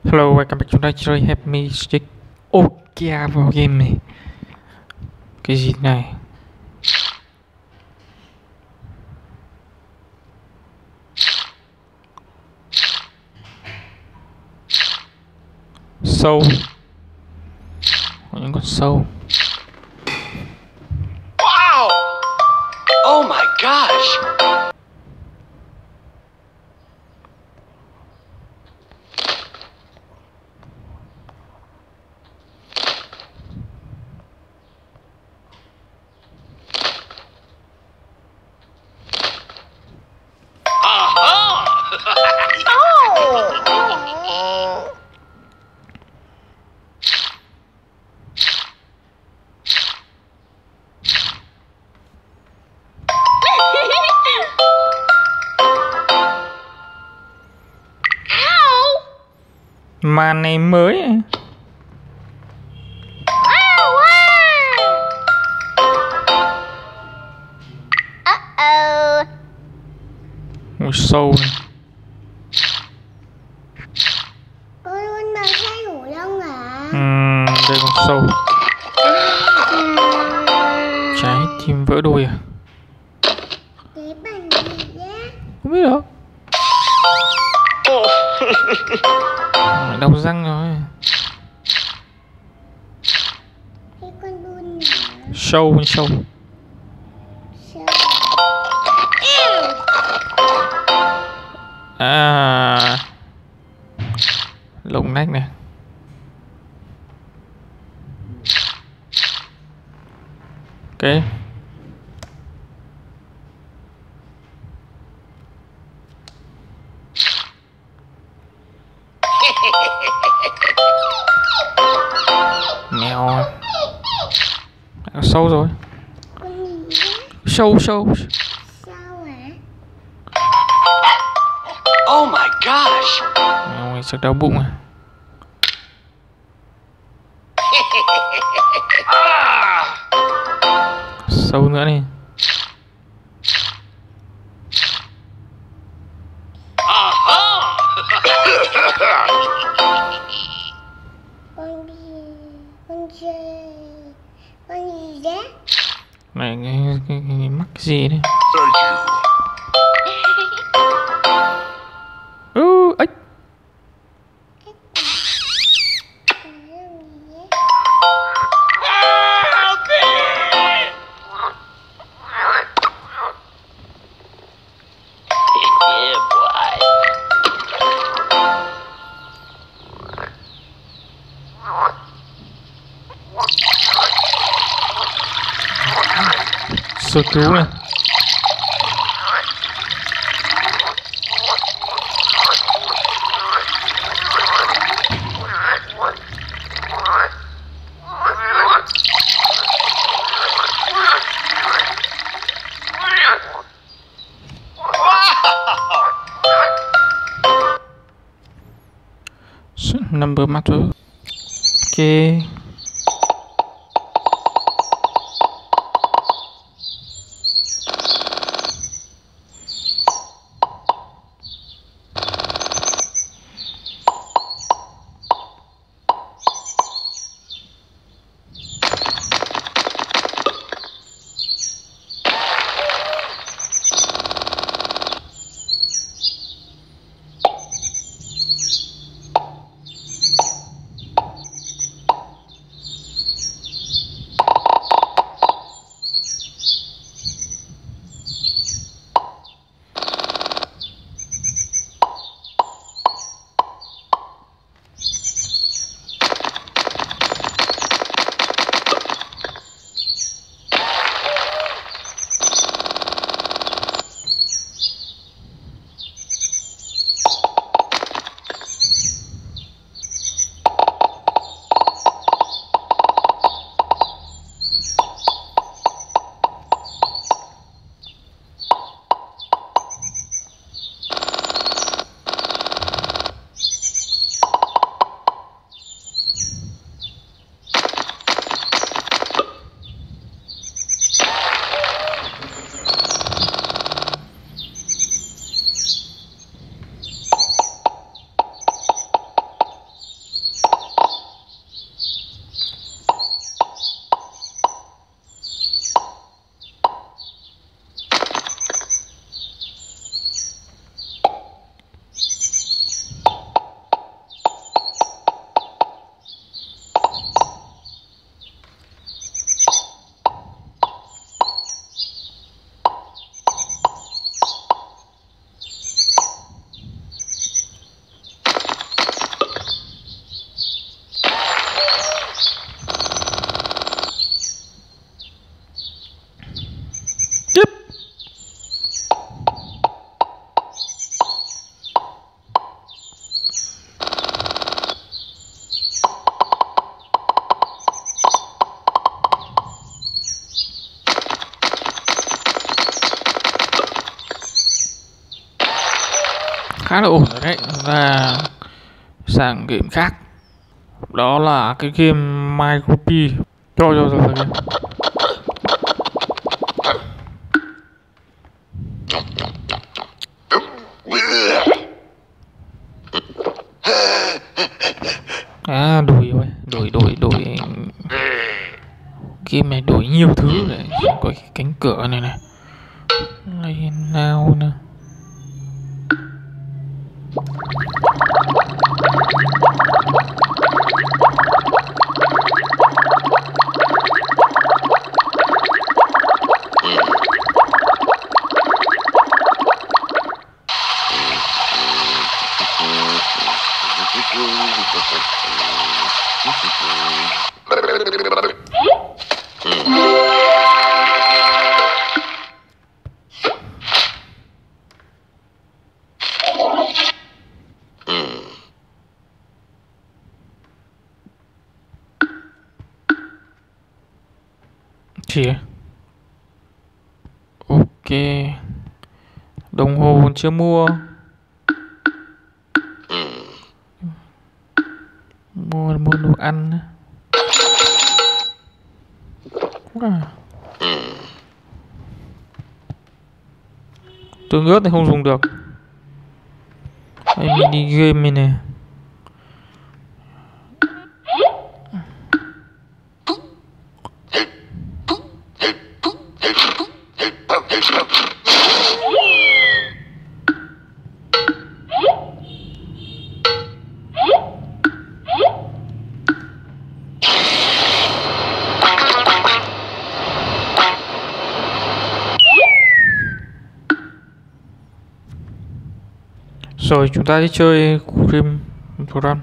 Hello, welcome back chúng ta chơi Happy Stick ok vào game này. Cái gì này? Sâu. Có những con sâu. Wow! Oh my gosh! Màn này mới à? Một sâu này. Con mà hay ngủ lông hả? Đây con sâu. Trái tim vỡ đôi à? Cái bằng gì đấy? Không biết đâu. Đau răng rồi. Cái con đun Sâu con sâu. À, lồng nách này. Ok. Mèo. Đã sâu rồi. con gì đấy? Sâu. Sao hả? Oh my gosh! Mèo này chắc đau bụng à? Sâu nữa đi. Con gì? Con chơi? Con gì đấy? Này cái mắc gì đấy? Ếch. Con làm gì đấy? Yeah, boy. Sơ cứu này. Number matter. Ok. khá là ổn rồi đấy. Và sang game khác, đó là cái game Micropy. Rồi game. À đổi rồi, đổi game này đổi nhiều thứ này. Có cái cánh cửa này này nào nè. Chỉ ok, đồng hồ còn chưa mua. Mua đồ ăn nữa. Tương ớt thì không dùng được. Đây mini game này nè. Rồi chúng ta đi chơi Grim Run.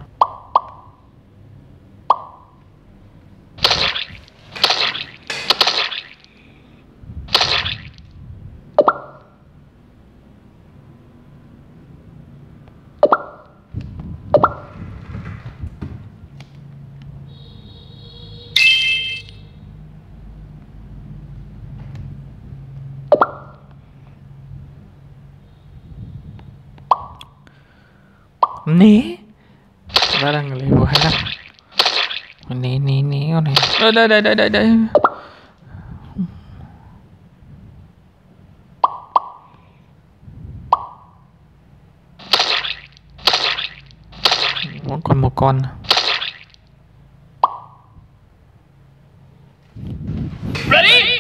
Né ra đang level 25. Né con này. Đây. Vẫn còn một con. Ready?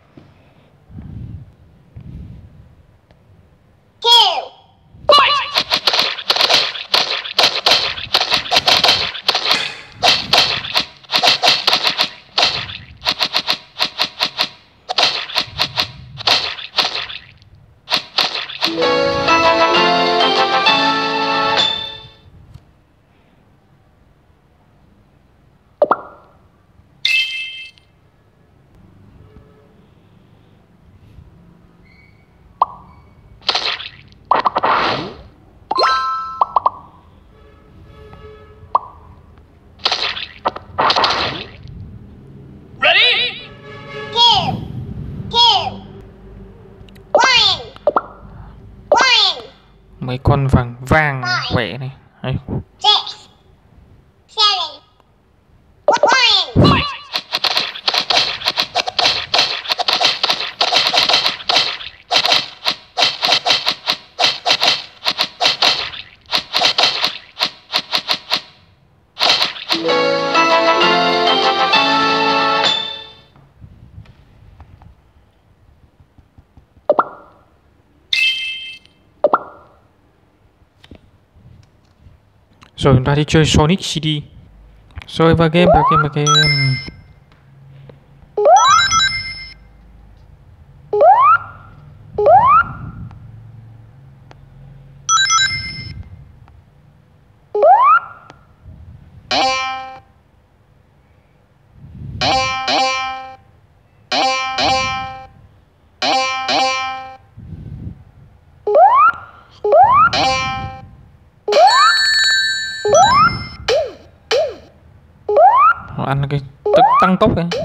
Mấy con vàng khỏe này. Đây. Rồi chúng ta đi chơi Sonic CD. Rồi vào game. Ăn cái tăng tốc này.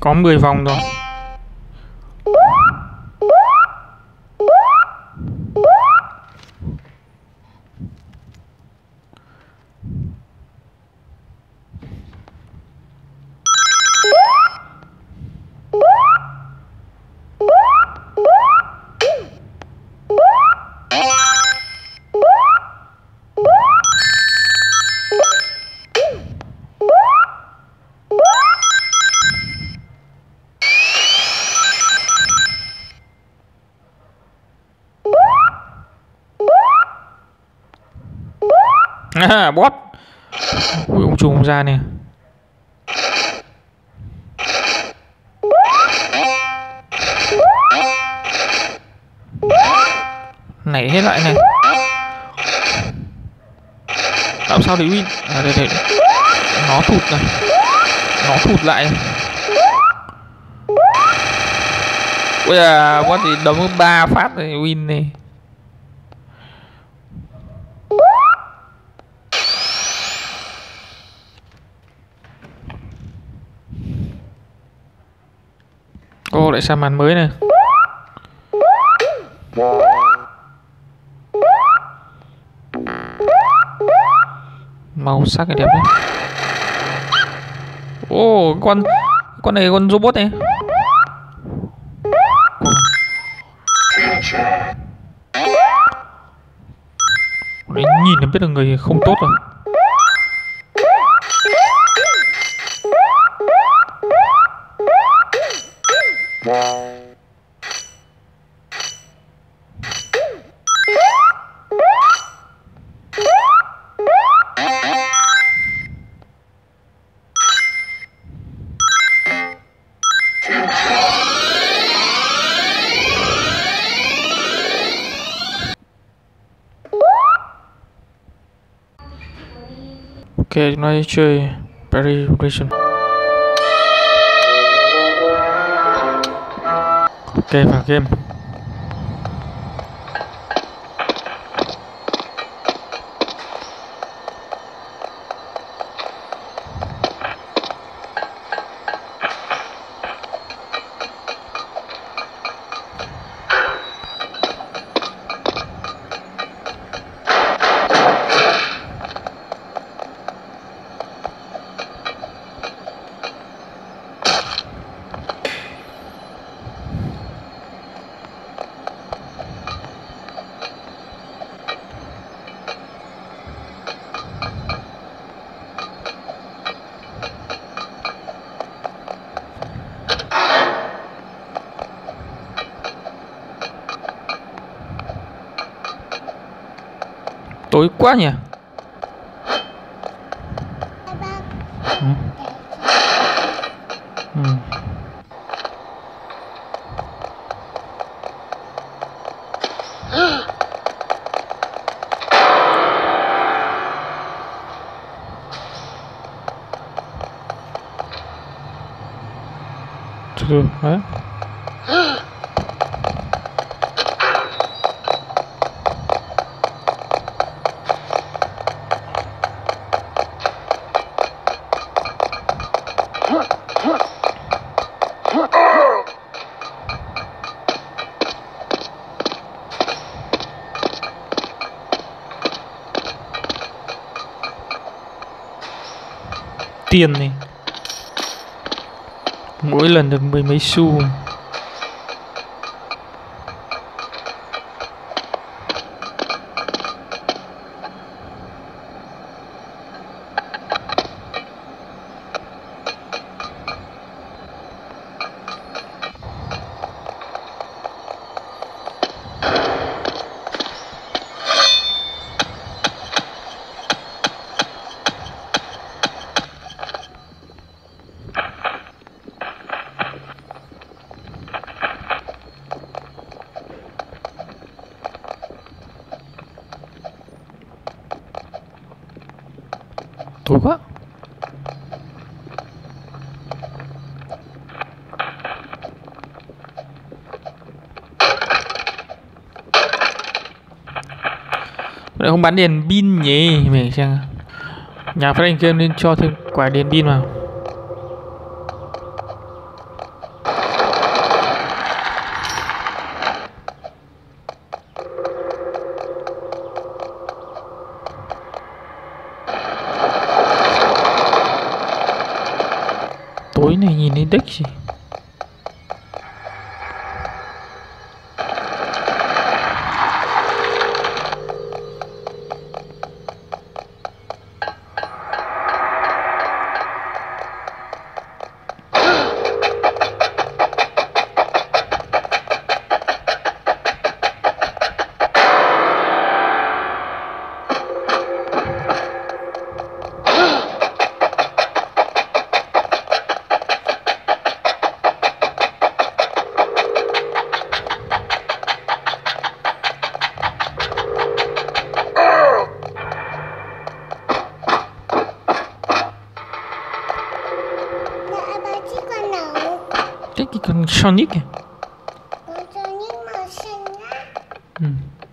Có 10 vòng rồi. À, bot. Ui, ông trùng ra nè. Nảy hết lại này. Làm sao để win? À đây đây. Nó thụt này. Nó thụt lại. Ui à, bot thì đấm 3 phát này win này. Ô, lại sang màn mới này. Màu sắc cái đẹp đấy. Ô, con này con robot này. Đấy, nhìn là biết là người không tốt rồi. Ok, chúng ta chơi Preparation. Ok, vào game. Tối quá nhỉ. Từ từ đấy. Tiền này mỗi lần được 10 mấy xu. Tối quá. Lại không bán đèn pin nhỉ? Mình xem nhà phát hành game nên cho thêm quả đèn pin vào. này nhìn thấy đích gì. Dạ bà chỉ còn nấu. Cái con Sonic kìa. Con cho những màu xanh á. Ừ.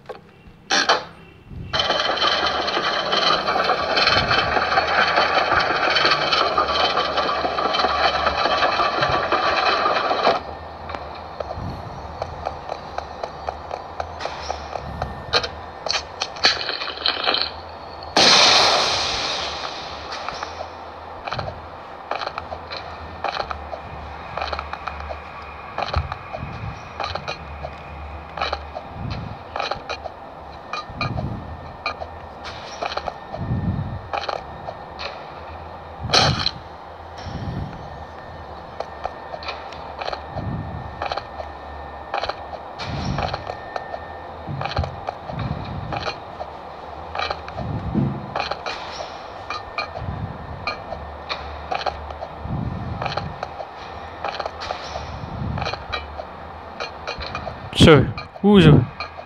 Trời, ui giời.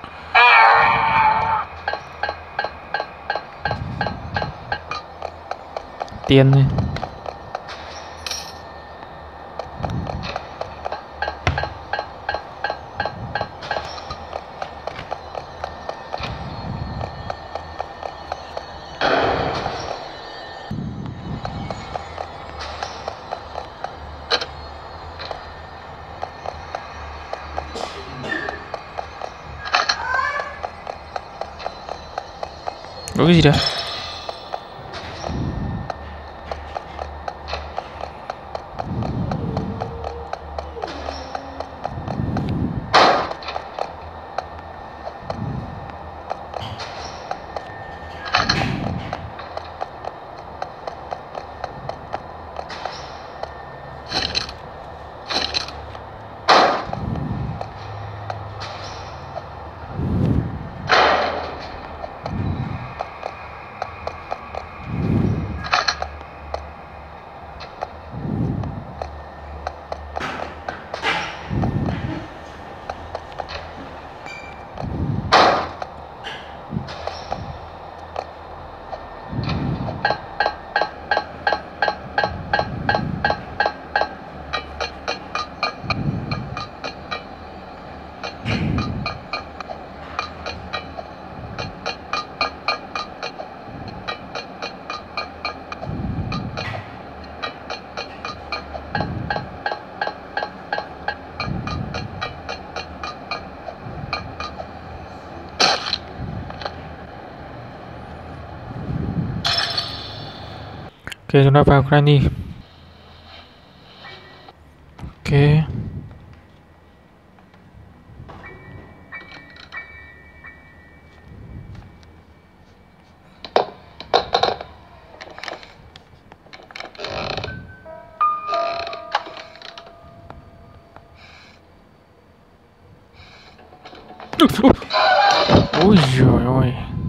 Tiền này. Có cái gì đấy? Ok, chúng ta vào Granny. Ok. Ôi giời ơi.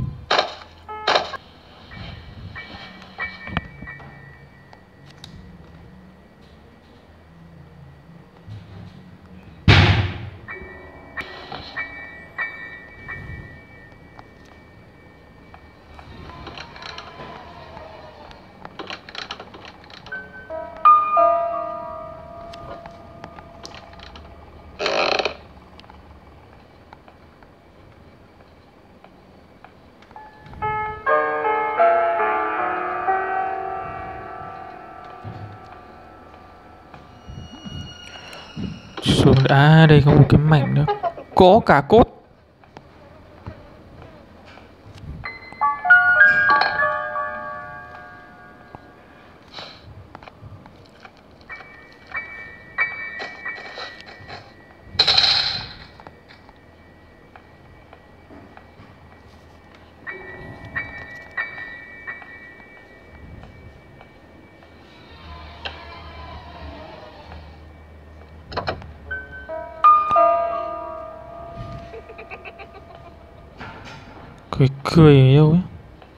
Xuống đã, đây có một cái mảnh nữa. Có cả cốt. Cười cười ở đâu ấy.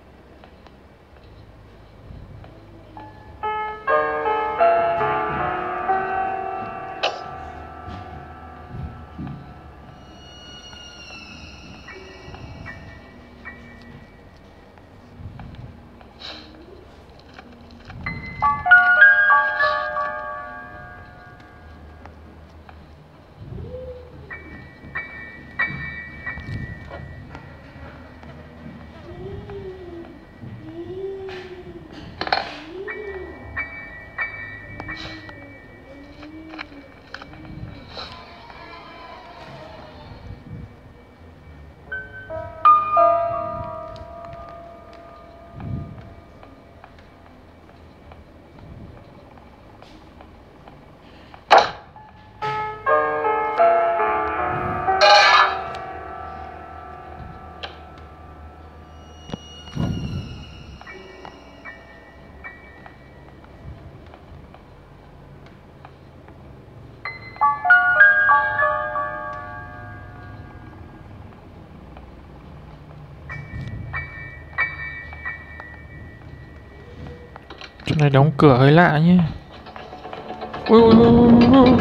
Chỗ này đóng cửa hơi lạ nhé. Ui ui ui ui ui.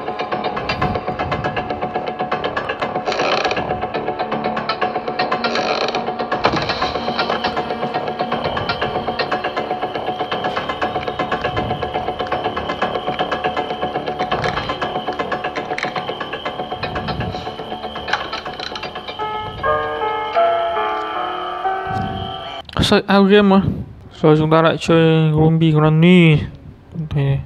Sao out game mà. Rồi chúng ta lại chơi Zombie Granny. Thế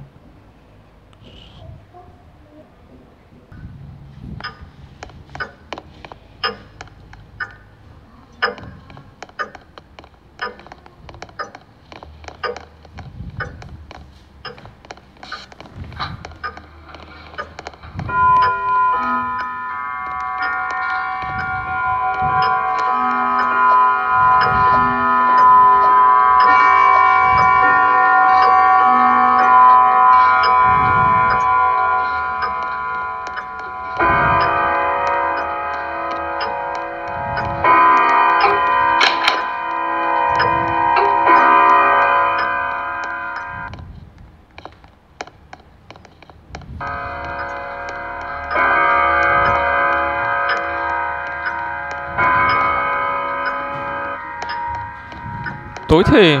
tối thể.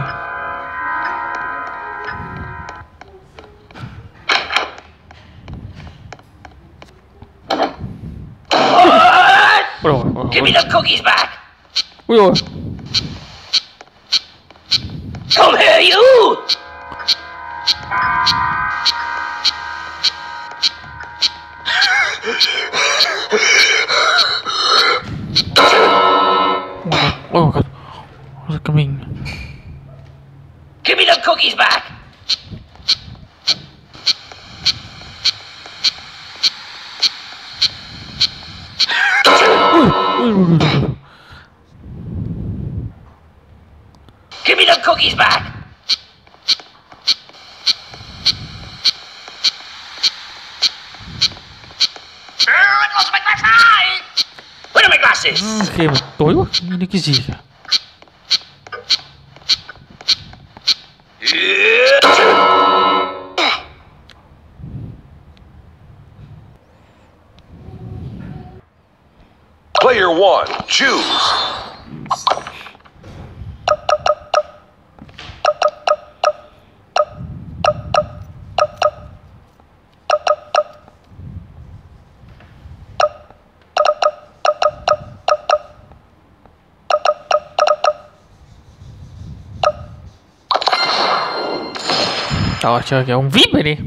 Give me the cookies back! Ui ôi. Come here, you! Oh my god. What's coming? Give me the cookies back! Give me the cookies back! I lost my glasses! Where are my glasses? Game mà tối quá, nhìn thấy cái gì cả. Player one, choose. Rồi chơi cái ông VIP này đi.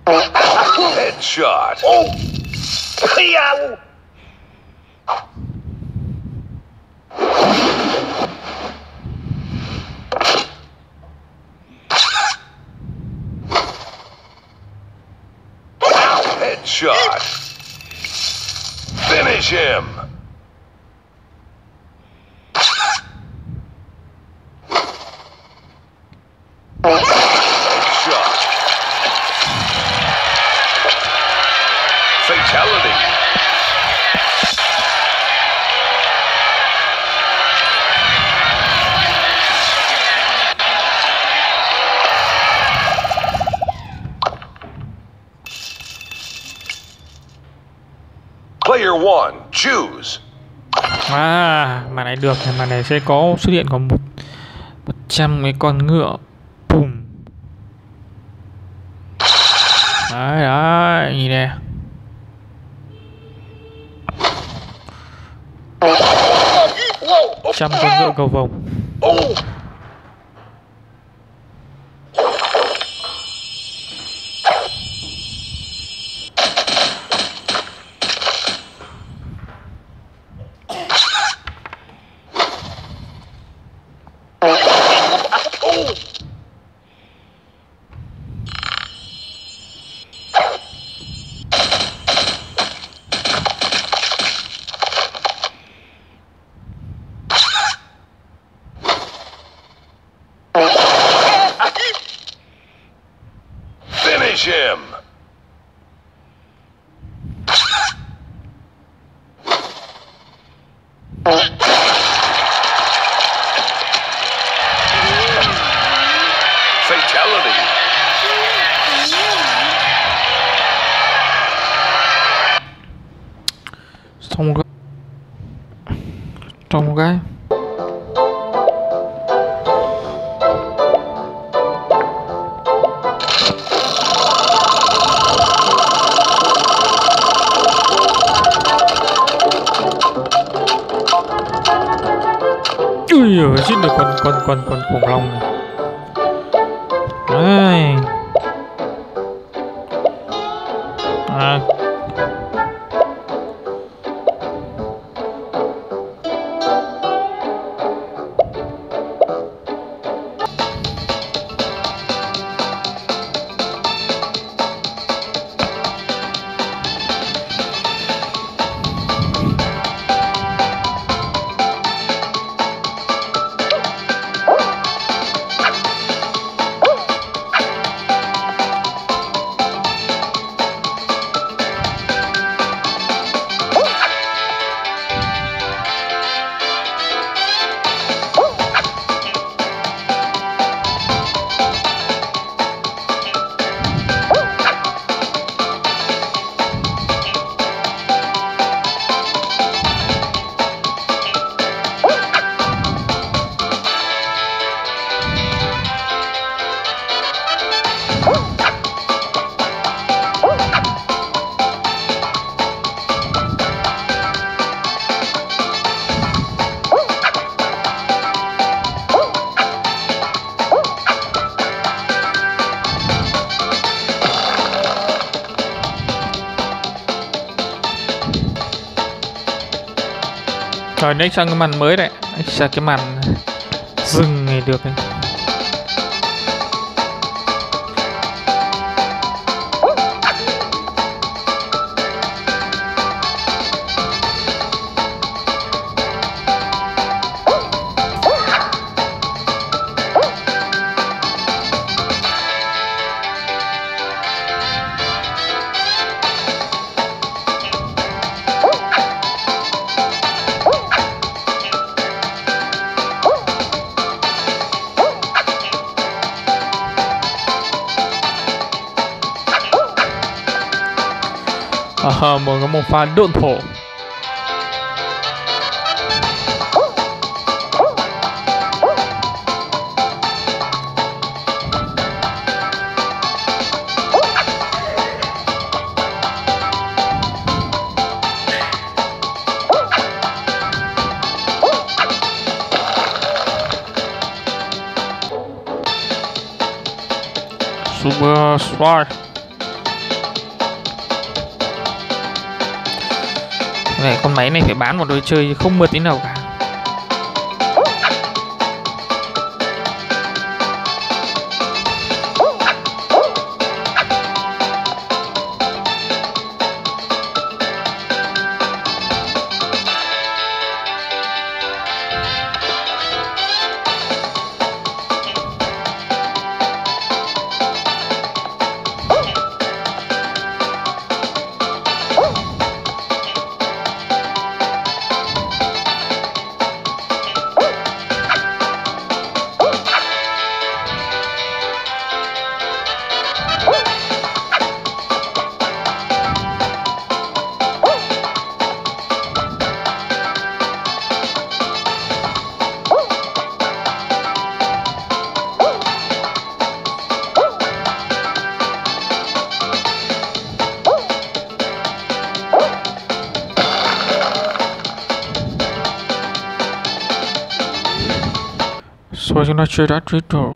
Headshot. Oh! Yeah. Headshot. Finish him. Headshot. Fatality. Player one, choose. Màn này được, màn này sẽ có xuất hiện có 100 cái con ngựa. Bùm. Đấy, đấy, nhìn nè. Whoa! 100 con ngựa cầu vồng. Oh! Finish him. Fatality. Xong cái. Trong cái. Ui giời, giết được con khủng long này. Đấy. À. Rồi next sang cái màn mới đấy. Next sang cái màn rừng này được này. Một cái một pha độn thổ. Super Strike. Này, con máy này phải bán một đôi chơi không mượt tí nào cả. Rồi chúng ta chơi đã trích rồi.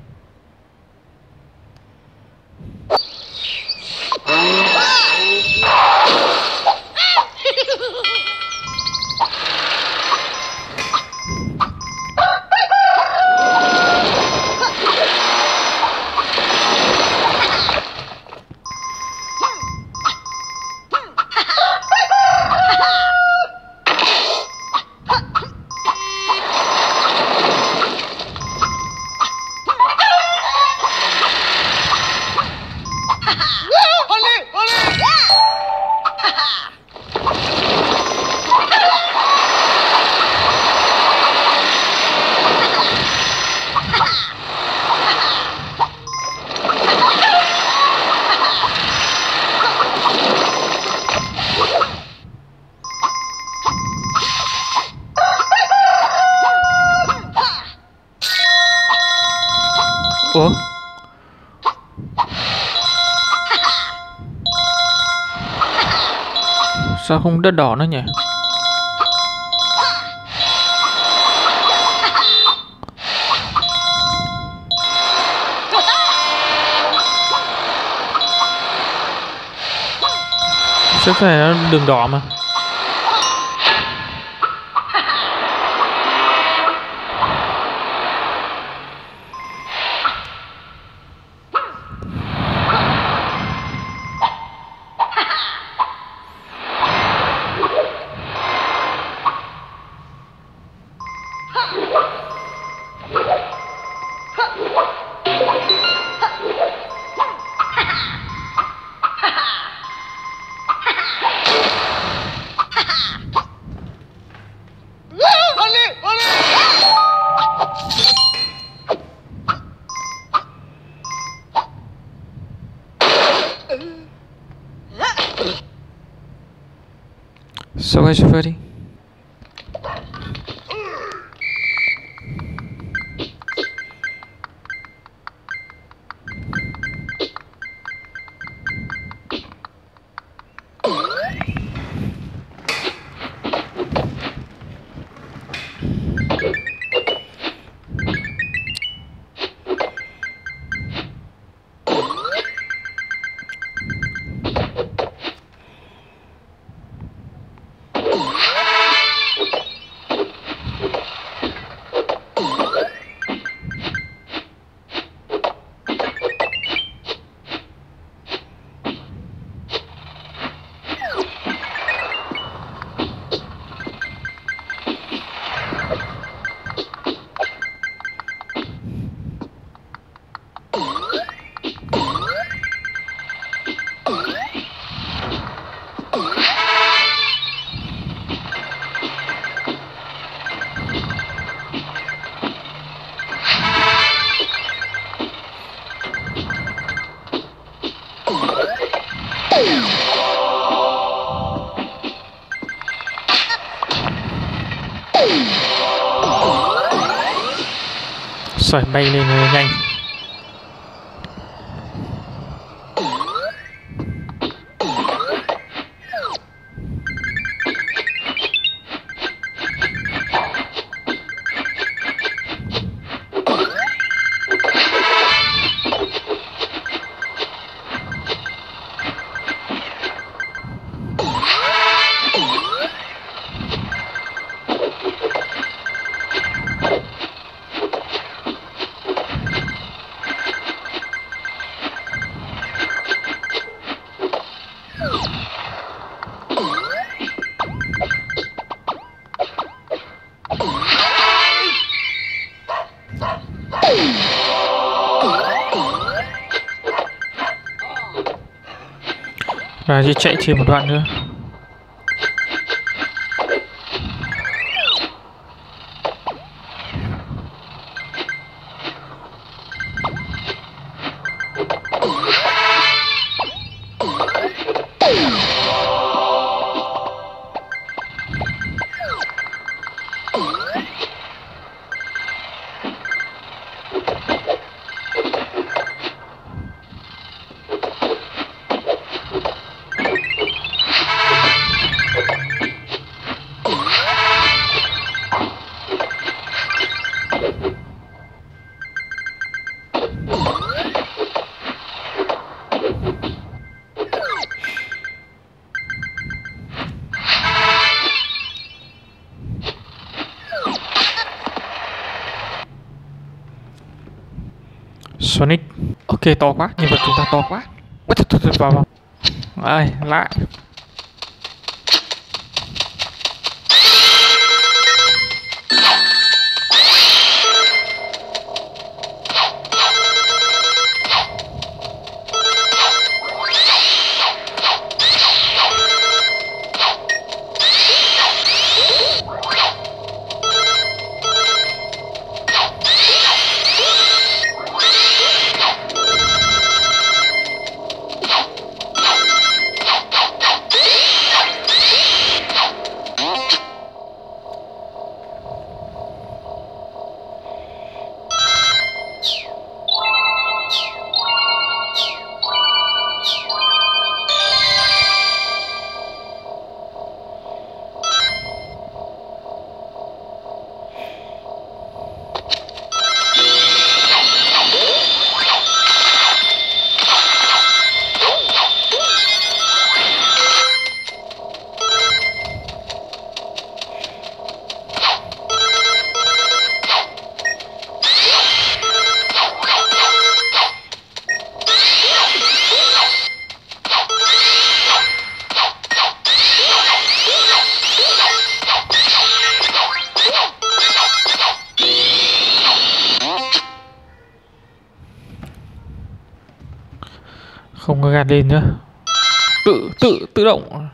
Ủa? Sao không đất đỏ nữa nhỉ? Chắc phải là đường đỏ mà. So guys, you ready? Rồi bay lên nhanh. Và chỉ chạy thêm một đoạn nữa. Sonic. Ok, to quá, nhân vật chúng ta to quá. Thôi, vào. Đây, lại. Không có gạt lên nữa. Tự động.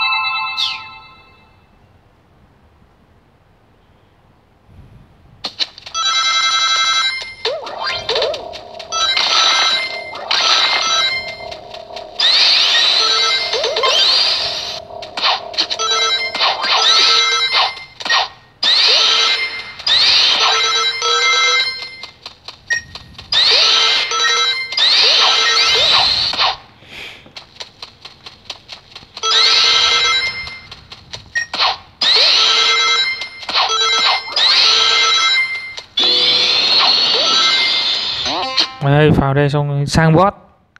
Đây, vào đây xong sang boss.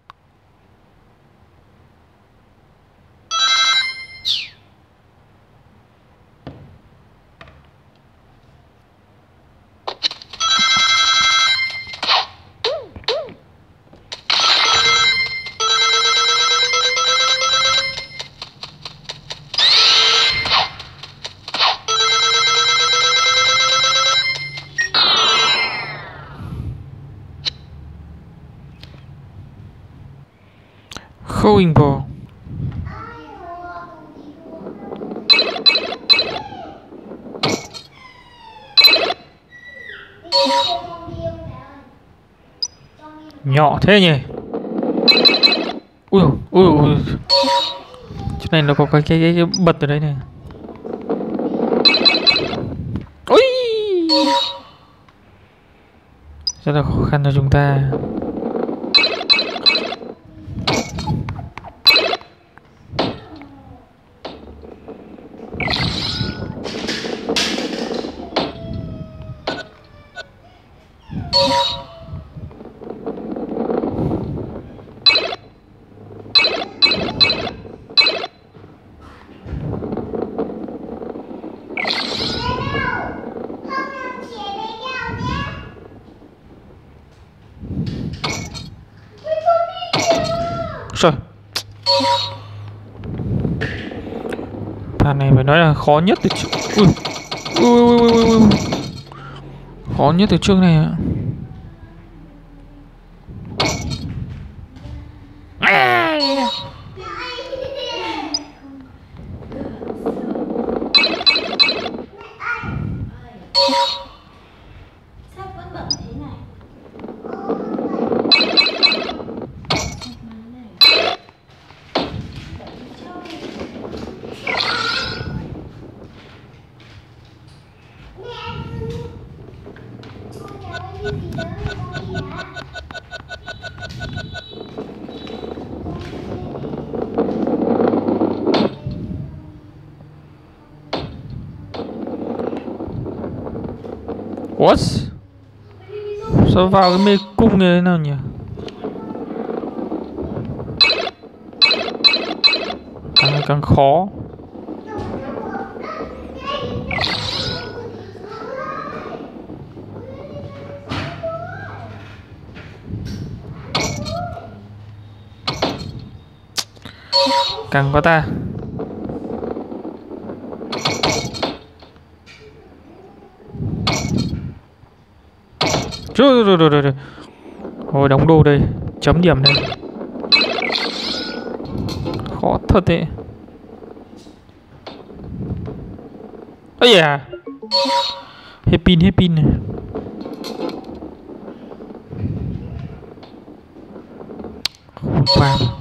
Going ball. Nhỏ thế nhỉ. Ui chỗ này nó có cái bật ở đây này. Ui, rất là khó khăn cho chúng ta. Rồi, thằng này phải nói là khó nhất từ trước. Khó nhất từ trước này ạ. What? Sao vào cái mê cung như thế nào nhỉ? Càng ngày càng khó. Càng có ta. Rồi. Hồi đóng đồ đây, chấm điểm đây. Khó thật đấy. Ây da. Hết pin này. Khủng hoảng.